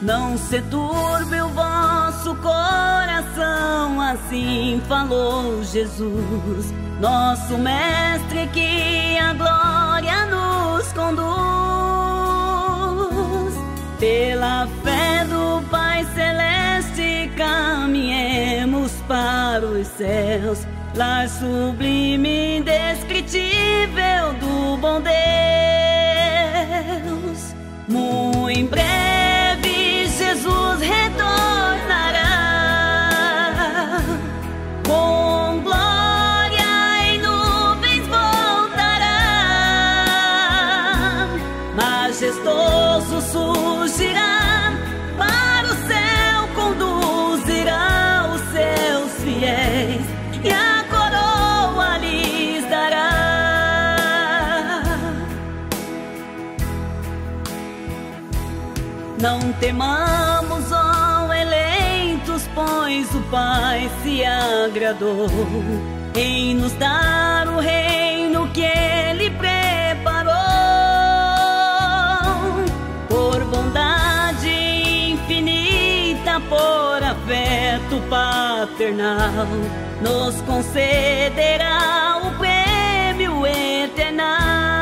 Não se turbe o vosso coração, assim falou Jesus, nosso Mestre que a glória nos conduz. Pela fé do Pai Celeste caminhemos para os céus, lar sublime, indescritível do bom Deus. Muito em breve Jesus retornará, com glória em nuvens voltará, majestoso surgirá, para o céu conduzirá os seus fiéis e a coroa lhes dará. Não temamos, ó eleitos, pois o Pai se agradou em nos dar o reino que Ele preparou. Por bondade infinita, por afeto paternal, nos concederá o prêmio eternal.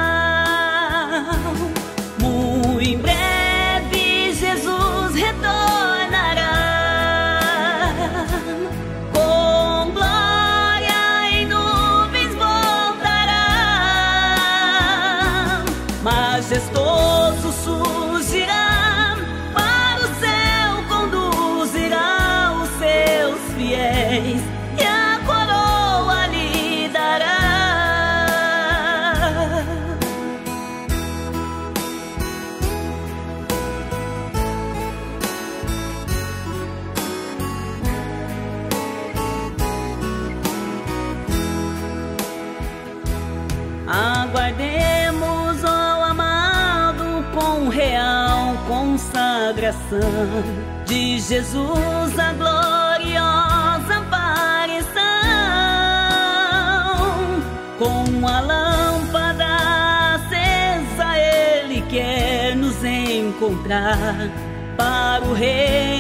Muito em breve Jesus retornará, com glória em nuvens voltará, majestoso surgirá, para o céu conduzirá os seus fiéis e a coroa lhe dará. Aguardemos, ó amado, com real consagração de Jesus a gloriosa aparição. Com a lâmpada acesa Ele quer nos encontrar para o reino